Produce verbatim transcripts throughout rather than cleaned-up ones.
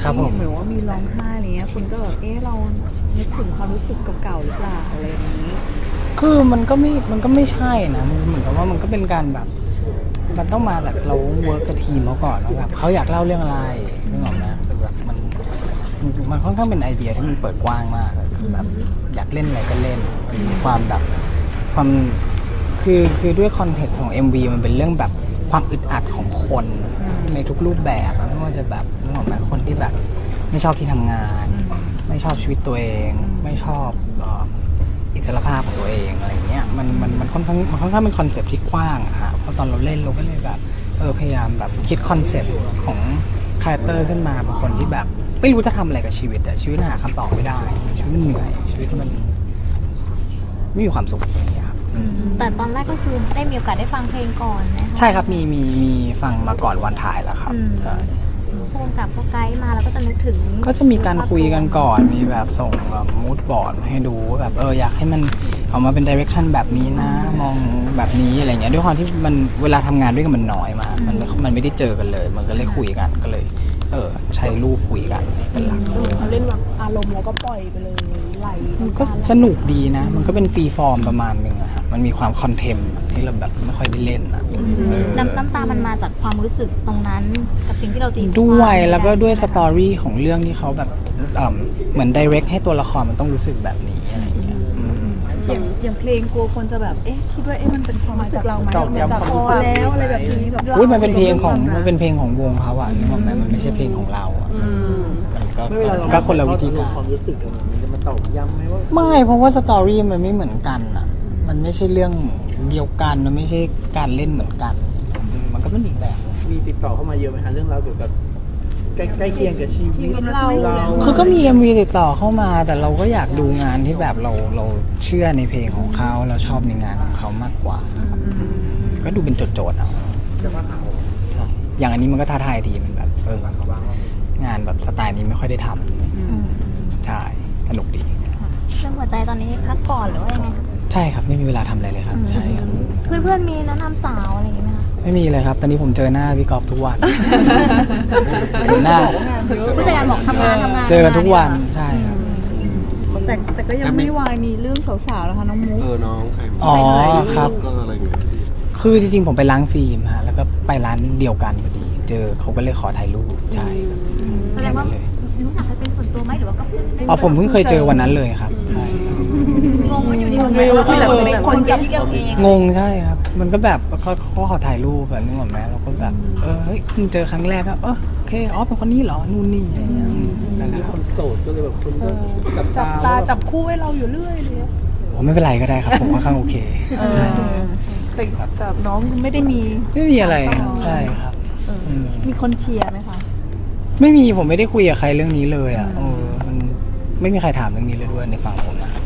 ครับผมเหมือนว่ามีร้องไห้อะไรเงี้ยคุณก็แบบเอ๊ะเรานึกถึงความรู้สึกเก่าๆหรือเปล่าอะไรอย่างนี้คือมันก็ไม่มันก็ไม่ใช่นะมันเหมือนกับว่ามันก็เป็นการแบบมันต้องมาแบบเราเวิร์กกับทีมเขาก่อนแล้วแบบเขาอยากเล่าเรื่องอะไรนึกออกไหมคือแบบมันมันค่อนข้างเป็นไอเดียที่มันเปิดกว้างมากคือแบบอยากเล่นอะไรก็เล่นมันมีความแบบความคือคือด้วยคอนเทกต์ของ เอ็ม วี มันเป็นเรื่องแบบความอึดอัดของคนในทุกรูปแบบไม่ว่าจะแบบนึกออกไหมคนที่แบบไม่ชอบที่ทำงานไม่ชอบชีวิตตัวเองไม่ชอบอิสรภาพของตัวเองอะไรเงี้ยมันมันมันค่อนข้างมันค่อนข้างเป็นคอนเซปต์ที่กว้างอะฮะเพราะตอนเราเล่นเราก็เลยแบบเออพยายามแบบคิดคอนเซปต์ของคาแรคเตอร์ขึ้นมาเป็นคนที่แบบไม่รู้จะทำอะไรกับชีวิตแต่ชีวิตหาคำตอบไม่ได้ชีวิตมันเหนื่อยชีวิตมันไม่มีความสุขอย่างเงี้ยครับแต่ตอนแรกก็คือได้มีโอกาสได้ฟังเพลงก่อนไหมใช่ครับมีมีมีฟังมาก่อนวันถ่ายแล้วครับใช่พวกกับพวกไกด์มาแล้วก็จะนึกถึงก็จะมีการคุยกันก่อนมีแบบส่งแบบมูดบอร์ดมาให้ดูแบบเอออยากให้มันออกมาเป็นดิเรกชันแบบนี้นะมองแบบนี้อะไรเงี้ยด้วยความที่มันเวลาทำงานด้วยกันมันน้อยมากมันมันไม่ได้เจอกันเลยมันก็เลยคุยกันก็เลยเออใช้รูปคุยกันเป็นหลักเขาเล่นแบบอารมณ์แล้วก็ปล่อยไปเลยไหลมันก็สนุกดีนะมันก็เป็นฟรีฟอร์มประมาณนึงอะฮะมันมีความคอนเทมที่เราแบบไม่ค่อยได้เล่นนะน้ำน้ำตามันมาจากความรู้สึกตรงนั้นกับสิ่งที่เราตีด้วยแล้วก็ด้วยสตอรี่ของเรื่องที่เขาแบบเหมือนไดเรกให้ตัวละครมันต้องรู้สึกแบบนี้อะไรอย่างเงี้ยอย่างอย่างเพลงกลัวคนจะแบบเอ๊ะคิดว่าเอ๊ะมันเป็นความรู้สึกเราไหมมันจะพอแล้วอะไรแบบนี้แบบอุ้ยมันเป็นเพลงของมันเป็นเพลงของวงเขาอ่ะนึกออกไหมมันไม่ใช่เพลงของเราอ่ะมันก็ก็คนละวิธีการความรู้สึกมันจะมาตอกย้ำไหมว่าไม่เพราะว่าสตอรี่มันไม่เหมือนกันอ่ะมันไม่ใช่เรื่องเดียวกันมันไม่ใช่การเล่นเหมือนกันมันก็เป็นอีกแบบมีติดต่อเข้ามาเยอะไหมฮะเรื่องราวเกี่ยวกับใกล้เคียงกับชีวิตเราคือก็มี เอ็ม วี ติดต่อเข้ามาแต่เราก็อยากดูงานที่แบบเราเราเชื่อในเพลงของเขาเราชอบในงานของเขามากกว่าก็ดูเป็นโจทย์ๆเอาอย่างอันนี้มันก็ท้าทายดีมันแบบเอองานแบบสไตล์นี้ไม่ค่อยได้ทำใช่สนุกดีเรื่องหัวใจตอนนี้พักก่อนหรือว่ายังไงใช่ครับไม่มีเวลาทำอะไรเลยครับใช่ครับเพื่อนๆมีแนะนำสาวอะไรอย่างงี้ไหมคะไม่มีเลยครับตอนนี้ผมเจอหน้าพี่กอล์ฟทุกวันเห็นหน้าผู้จัดการบอกทำงานทำงานเจอกันทุกวันใช่ครับแต่แต่ก็ยังไม่วายมีเรื่องสาวๆแล้วค่ะน้องมุกเออน้องใครอ๋อครับก็อะไรเงี้ยคือจริงๆผมไปล้างฟิล์มฮะแล้วก็ไปร้านเดียวกันพอดีเจอเขาก็เลยขอถ่ายรูปใช่แสดงว่ารู้จักเป็นส่วนตัวไหมหรือว่าก็อ๋อผมเพิ่งเคยเจอวันนั้นเลยครับใช่งงว่าอยู่ดีๆไม่รู้ที่แบบเป็นคนจับกันเองงงใช่ครับมันก็แบบเขาเขาขอถ่ายรูปแบบนึกออกไหมเราก็แบบเออเฮ้ยเพิ่งเจอครั้งแรกครับเออโอเคอ๋อเป็นคนนี้เหรอนู่นนี่อะไรอย่างเงี้ยนั่นแหละคนโสดก็เลยแบบคนจับตาจับคู่ให้เราอยู่เรื่อยเลยโอ้ไม่เป็นไรก็ได้ครับผมค่อนข้างโอเคแต่แต่น้องไม่ได้มีไม่มีอะไรครับใช่ครับมีคนเชียร์ไหมคะไม่มีผมไม่ได้คุยกับใครเรื่องนี้เลยอ่ะเออมันไม่มีใครถามเรื่องนี้เลยด้วยในฝั่งผมนะครับ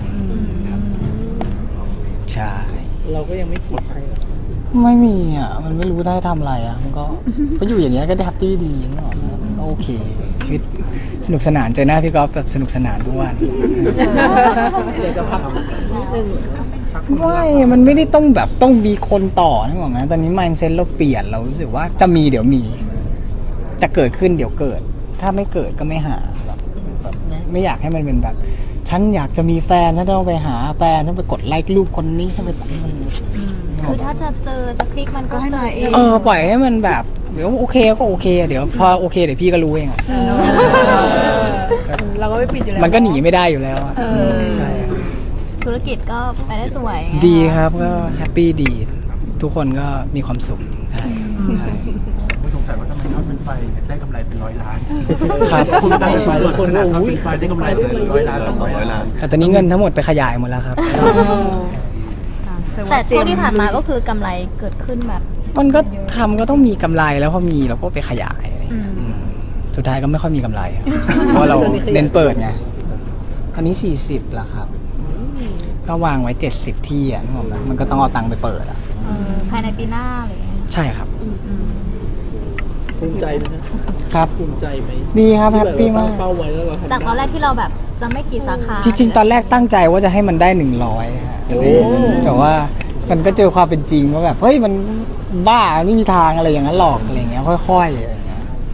ใช่เราก็ยังไม่จีบใครไม่มีอ่ะมันไม่รู้ได้ทำอะไรอ่ะมันก็ก็อยู่อย่างเงี้ยก็แฮปปี้ดีเนาะโอเคชีวิตสนุกสนานเจอหน้าพี่ก๊อฟแบบสนุกสนานทุกวันไม่มันไม่ได้ต้องแบบต้องมีคนต่อนึกออกไหมตอนนี้ mindset เราเปลี่ยนเรารู้สึกว่าจะมีเดี๋ยวมีจะเกิดขึ้นเดี๋ยวเกิดถ้าไม่เกิดก็ไม่หาแบบไม่อยากให้มันเป็นแบบฉันอยากจะมีแฟนฉันต้องไปหาแฟนต้องไปกดไลค์รูปคนนี้ฉันไปตัดมันคือถ้าจะเจอจะคลิกมันก็เจอเองเออปล่อยให้มันแบบเดี๋ยวโอเคก็โอเคเดี๋ยวพอโอเคเดี๋ยวพี่ก็รู้เองเราก็ไม่ปิดอยู่แล้วมันก็หนีไม่ได้อยู่แล้วใช่ธุรกิจก็ไปได้สวยดีครับก็แฮปปี้ดีทุกคนก็มีความสุขใช่ผมสงสัยว่าทำไมทอดเป็นไฟได้กำไรเป็นร้อยล้านครับคุณได้เป็นไฟคนทอดเป็นไฟได้กำไรเป็นร้อยล้านสองร้อยล้านแต่ตอนนี้เงินทั้งหมดไปขยายหมดแล้วครับแต่ช่วงที่ผ่านมาก็คือกำไรเกิดขึ้นแบบมันก็ทำก็ต้องมีกำไรแล้วพอมีเราก็ไปขยายสุดท้ายก็ไม่ค่อยมีกำไรเพราะเราเน้นเปิดไงตอนนี้สี่สิบแล้วครับก็วางไว้เจ็ดสิบที่อ่ะนึกออกไหมมันก็ต้องเอาตังค์ไปเปิดอ่ะภายในปีหน้าเลยใช่ครับภูมิใจไหมครับภูมิใจไหมดีครับแฮปปี้มากเป้าไว้แล้วเราจากตอนแรกที่เราแบบจะไม่กี่สาขาจริงๆตอนแรกตั้งใจว่าจะให้มันได้หนึ่งร้อยแต่ว่ามันก็เจอความเป็นจริงว่าแบบเฮ้ยมันบ้าไม่มีทางอะไรอย่างนั้นหรอกอะไรเงี้ยค่อยๆอะไรเงี้ย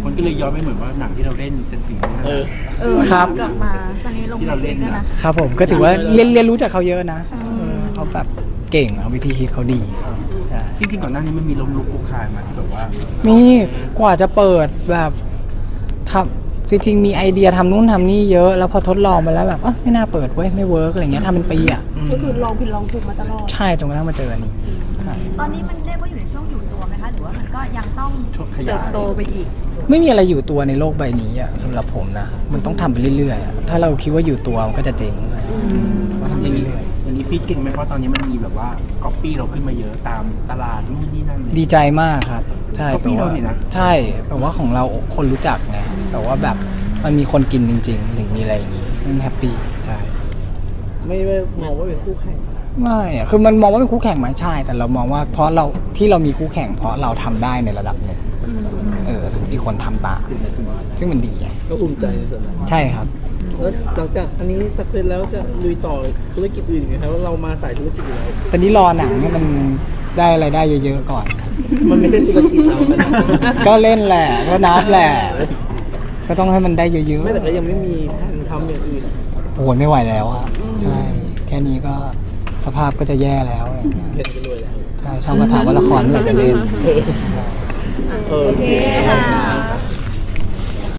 คนก็เลยย้อนไปเหมือนว่าหนังที่เราเล่นเซนติเมนต์เออเออครับกลับมาตอนนี้ลงเน็ตฟลิกซ์ด้วยนะครับผมก็ถือว่าเรียนเรียนรู้จากเขาเยอะนะเออเขาแบบเก่งเขาวิธีคิดเขาดีใช่จริงๆก่อนหน้านี้มันมีลมลุกคลุกคลานมาที่แบบว่านี่กว่าจะเปิดแบบทำจริงๆมีไอเดียทำนู่นทำนี่เยอะแล้วพอทดลองไปแล้วแบบเออไม่น่าเปิดเว้ยไม่เวิร์กอะไรเงี้ยทำเป็นปีอ่ะอืมก็คือลองผิดลองถูกมาตลอดใช่จนกระทั่งมาเจออันนี้ใช่ตอนนี้มันเรียกว่าอยู่ในช่วงอยู่ตัวไหมคะ หรือว่ามันก็ยังต้องช่วงขเติยาบยโตไปอีกไม่มีอะไรอยู่ตัวในโลกใบนี้อ่ะสำหรับผมนะมันต้องทำไปเรื่อยๆอะถ้าเราคิดว่าอยู่ตัวมันก็จะเจ๊งก็ทำไปอย่างนี้เรื่อยอย่างนี้พี่เก่งไหมเพราะตอนนี้มันมีแบบว่าก๊อปปี้เราขึ้นมาเยอะตามตลาดนู่นนี่นั่นๆดีใจมากครับใช่ Copy แต่ว่าเราเนี่ยนะใช่แต่ว่าของเราคนรู้จักไงแต่ว่าแบบมันมีคนกินจริงๆถึงมีอะไรอย่างงี้มันแฮปปี้ใช่ไม่ได้มองว่าเป็นคู่แข่งไม่อะคือมันมองว่าเป็นคู่แข่งไหมใช่ แต่เรามองว่าเพราะเราที่เรามีคู่แข่งเพราะเราทำได้ในระดับหนึ่งเออถึงมีคนทำตามซึ่งมันดีอะก็ภูมิใจในส่วนนั้นใช่ครับแล้วหลังจากอันนี้สักเซสแล้วจะลุยต่อธุรกิจอื่นอีกไหมครับว่าเรามาสายธุรกิจอยู่แล้วตอนนี้รอหนังให้มันได้อะไรได้เยอะๆก่อนมันไม่ได้ธุรกิจเรานะก็เล่นแหละก็นับแหละก็ต้องให้มันได้เยอะไม่แต่ก็ยังไม่มีแผนทำอย่างอื่นๆโอ้โหไม่ไหวแล้วอะใช่แค่นี้ก็สภาพก็จะแย่แล้วอะไรเงี้ยเห็นกันเลยแล้วใช่ช่องก็ถามว่าละครเมื่อไหร่จะเล่นเออโอเคค่ะ